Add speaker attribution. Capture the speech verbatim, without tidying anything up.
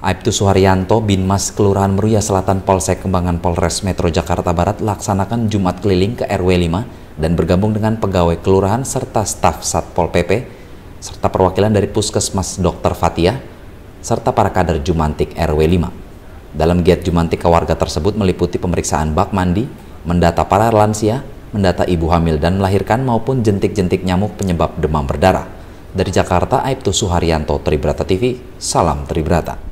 Speaker 1: Aibtu Suharyanto, Binmas Kelurahan Meruya Selatan Polsek Kembangan Polres Metro Jakarta Barat laksanakan Jumat keliling ke R W lima dan bergabung dengan pegawai kelurahan serta staf Satpol P P, serta perwakilan dari Puskesmas Dokter Fatia, serta para kader Jumantik R W lima. Dalam giat Jumantik ke warga tersebut meliputi pemeriksaan bak mandi, mendata para lansia, mendata ibu hamil dan melahirkan maupun jentik-jentik nyamuk penyebab demam berdarah. Dari Jakarta, Aibtu Suharyanto, Tribrata T V, salam Tribrata.